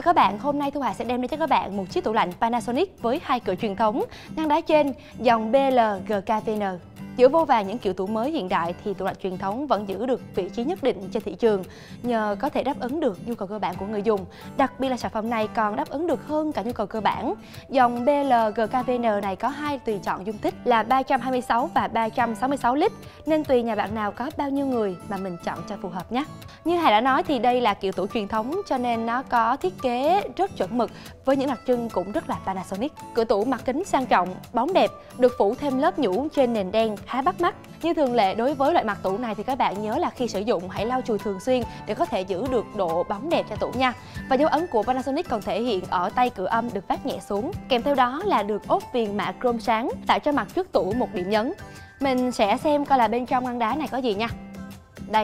Chào các bạn, hôm nay Thu Hà sẽ đem đến cho các bạn một chiếc tủ lạnh Panasonic với hai cửa truyền thống, ngăn đá trên dòng BL GKVN. Giữa vô vàn những kiểu tủ mới hiện đại thì tủ lạnh truyền thống vẫn giữ được vị trí nhất định trên thị trường nhờ có thể đáp ứng được nhu cầu cơ bản của người dùng. Đặc biệt là sản phẩm này còn đáp ứng được hơn cả nhu cầu cơ bản. Dòng BL GKVN này có hai tùy chọn dung tích là 326 và 366 lít nên tùy nhà bạn nào có bao nhiêu người mà mình chọn cho phù hợp nhé. Như Hà đã nói thì đây là kiểu tủ truyền thống cho nên nó có thiết kế rất chuẩn mực với những đặc trưng cũng rất là Panasonic. Cửa tủ mặt kính sang trọng, bóng đẹp, được phủ thêm lớp nhũ trên nền đen khá bắt mắt. Như thường lệ đối với loại mặt tủ này thì các bạn nhớ là khi sử dụng hãy lau chùi thường xuyên để có thể giữ được độ bóng đẹp cho tủ nha. Và dấu ấn của Panasonic còn thể hiện ở tay cửa âm được vác nhẹ xuống. Kèm theo đó là được ốp viền mạ chrome sáng tạo cho mặt trước tủ một điểm nhấn. Mình sẽ xem coi là bên trong ngăn đá này có gì nha. Đây.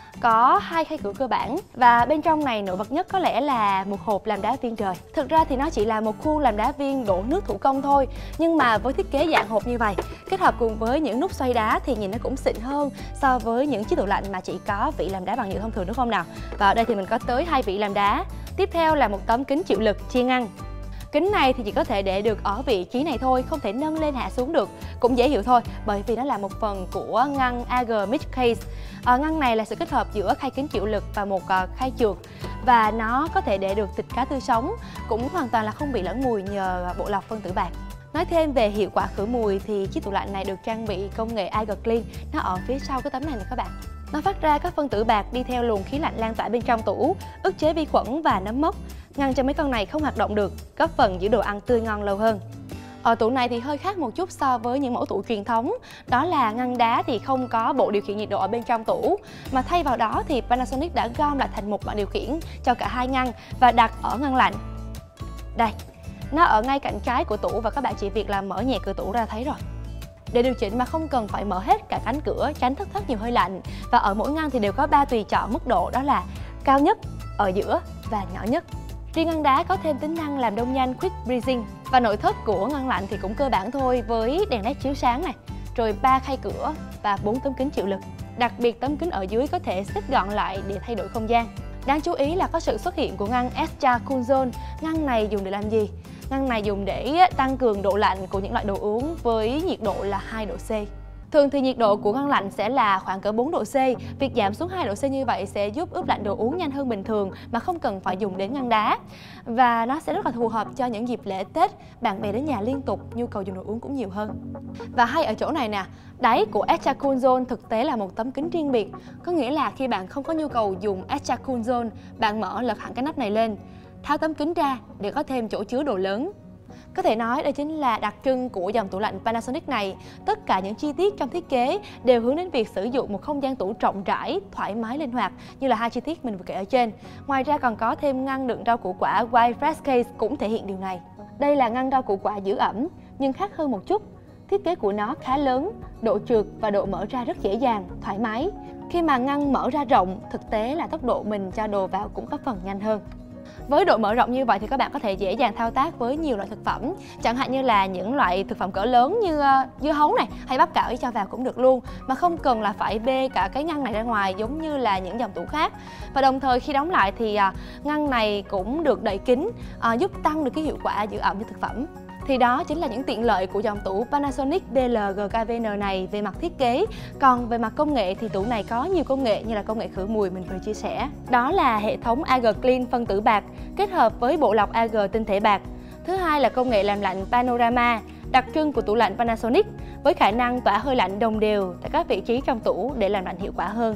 Có hai khay cửa cơ bản và bên trong này nổi bật nhất có lẽ là một hộp làm đá viên trời. Thực ra thì nó chỉ là một khuôn làm đá viên đổ nước thủ công thôi, nhưng mà với thiết kế dạng hộp như vậy kết hợp cùng với những nút xoay đá thì nhìn nó cũng xịn hơn so với những chiếc tủ lạnh mà chỉ có vỉ làm đá bằng nhựa thông thường, đúng không nào? Và ở đây thì mình có tới hai vỉ làm đá. Tiếp theo là một tấm kính chịu lực chia ngăn. Kính này thì chỉ có thể để được ở vị trí này thôi, không thể nâng lên hạ xuống được. Cũng dễ hiểu thôi, bởi vì nó là một phần của ngăn AG Mid Case. Ngăn này là sự kết hợp giữa khay kính chịu lực và một khay trượt. Và nó có thể để được thịt cá tươi sống, cũng hoàn toàn là không bị lẫn mùi nhờ bộ lọc phân tử bạc. Nói thêm về hiệu quả khử mùi thì chiếc tủ lạnh này được trang bị công nghệ AG Clean. Nó ở phía sau cái tấm này nè các bạn. Nó phát ra các phân tử bạc đi theo luồng khí lạnh lan tỏa bên trong tủ, ức chế vi khuẩn và nấm mốc, ngăn cho mấy con này không hoạt động được, góp phần giữ đồ ăn tươi ngon lâu hơn. Ở tủ này thì hơi khác một chút so với những mẫu tủ truyền thống, đó là ngăn đá thì không có bộ điều khiển nhiệt độ ở bên trong tủ, mà thay vào đó thì Panasonic đã gom lại thành một bảng điều khiển cho cả hai ngăn và đặt ở ngăn lạnh. Đây, nó ở ngay cạnh trái của tủ và các bạn chỉ việc là mở nhẹ cửa tủ ra thấy rồi. Để điều chỉnh mà không cần phải mở hết cả cánh cửa tránh thất thoát nhiều hơi lạnh. Và ở mỗi ngăn thì đều có 3 tùy chọn mức độ, đó là cao nhất, ở giữa và nhỏ nhất. Riêng ngăn đá có thêm tính năng làm đông nhanh Quick Breathing. Và nội thất của ngăn lạnh thì cũng cơ bản thôi, với đèn led chiếu sáng này, rồi 3 khay cửa và 4 tấm kính chịu lực. Đặc biệt tấm kính ở dưới có thể xếp gọn lại để thay đổi không gian. Đáng chú ý là có sự xuất hiện của ngăn Extra Cool Zone. Ngăn này dùng để làm gì? Ngăn này dùng để tăng cường độ lạnh của những loại đồ uống với nhiệt độ là 2 độ C. Thường thì nhiệt độ của ngăn lạnh sẽ là khoảng cỡ 4 độ C. Việc giảm xuống 2 độ C như vậy sẽ giúp ướp lạnh đồ uống nhanh hơn bình thường mà không cần phải dùng đến ngăn đá. Và nó sẽ rất là phù hợp cho những dịp lễ Tết, bạn bè đến nhà liên tục, nhu cầu dùng đồ uống cũng nhiều hơn. Và hay ở chỗ này nè, đáy của Extra Cool Zone thực tế là một tấm kính riêng biệt. Có nghĩa là khi bạn không có nhu cầu dùng Extra Cool Zone, bạn mở lật hẳn cái nắp này lên, tháo tấm kính ra để có thêm chỗ chứa đồ lớn. Có thể nói đây chính là đặc trưng của dòng tủ lạnh Panasonic này. Tất cả những chi tiết trong thiết kế đều hướng đến việc sử dụng một không gian tủ rộng rãi, thoải mái, linh hoạt như là hai chi tiết mình vừa kể ở trên. Ngoài ra còn có thêm ngăn đựng rau củ quả Wide Fresh Case cũng thể hiện điều này. Đây là ngăn rau củ quả giữ ẩm nhưng khác hơn một chút. Thiết kế của nó khá lớn, độ trượt và độ mở ra rất dễ dàng, thoải mái. Khi mà ngăn mở ra rộng, thực tế là tốc độ mình cho đồ vào cũng có phần nhanh hơn. Với độ mở rộng như vậy thì các bạn có thể dễ dàng thao tác với nhiều loại thực phẩm, chẳng hạn như là những loại thực phẩm cỡ lớn như dưa hấu này hay bắp cải cho vào cũng được luôn, mà không cần là phải bê cả cái ngăn này ra ngoài giống như là những dòng tủ khác. Và đồng thời khi đóng lại thì ngăn này cũng được đậy kín, giúp tăng được cái hiệu quả giữ ẩm cho thực phẩm. Thì đó chính là những tiện lợi của dòng tủ Panasonic BL GKVN này về mặt thiết kế. Còn về mặt công nghệ thì tủ này có nhiều công nghệ như là công nghệ khử mùi mình vừa chia sẻ. Đó là hệ thống AG Clean phân tử bạc kết hợp với bộ lọc AG tinh thể bạc. Thứ hai là công nghệ làm lạnh Panorama, đặc trưng của tủ lạnh Panasonic với khả năng tỏa hơi lạnh đồng đều tại các vị trí trong tủ để làm lạnh hiệu quả hơn.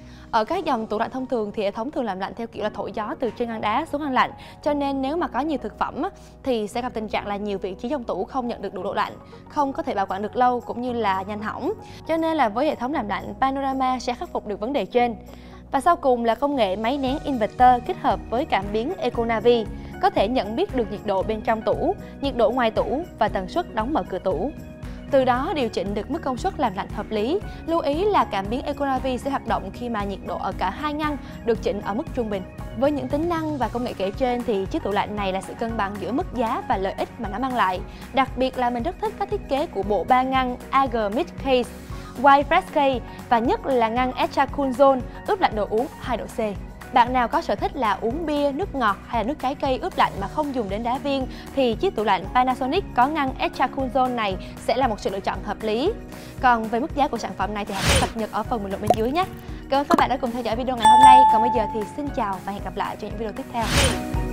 Ở các dòng tủ lạnh thông thường thì hệ thống thường làm lạnh theo kiểu là thổi gió từ trên ngăn đá xuống ngăn lạnh. Cho nên nếu mà có nhiều thực phẩm thì sẽ gặp tình trạng là nhiều vị trí trong tủ không nhận được đủ độ lạnh, không có thể bảo quản được lâu cũng như là nhanh hỏng. Cho nên là với hệ thống làm lạnh Panorama sẽ khắc phục được vấn đề trên. Và sau cùng là công nghệ máy nén inverter kết hợp với cảm biến Econavi, có thể nhận biết được nhiệt độ bên trong tủ, nhiệt độ ngoài tủ và tần suất đóng mở cửa tủ. Từ đó điều chỉnh được mức công suất làm lạnh hợp lý. Lưu ý là cảm biến Econavi sẽ hoạt động khi mà nhiệt độ ở cả hai ngăn được chỉnh ở mức trung bình. Với những tính năng và công nghệ kể trên thì chiếc tủ lạnh này là sự cân bằng giữa mức giá và lợi ích mà nó mang lại. Đặc biệt là mình rất thích các thiết kế của bộ 3 ngăn AG Mid Case, Wide Fresh Case và nhất là ngăn Extra Cool Zone ướp lạnh đồ uống 2 độ C. Bạn nào có sở thích là uống bia, nước ngọt hay là nước trái cây ướp lạnh mà không dùng đến đá viên thì chiếc tủ lạnh Panasonic có ngăn Extra Cool Zone này sẽ là một sự lựa chọn hợp lý. Còn về mức giá của sản phẩm này thì hãy cập nhật ở phần bình luận bên dưới nhé. Cảm ơn các bạn đã cùng theo dõi video ngày hôm nay. Còn bây giờ thì xin chào và hẹn gặp lại trong những video tiếp theo.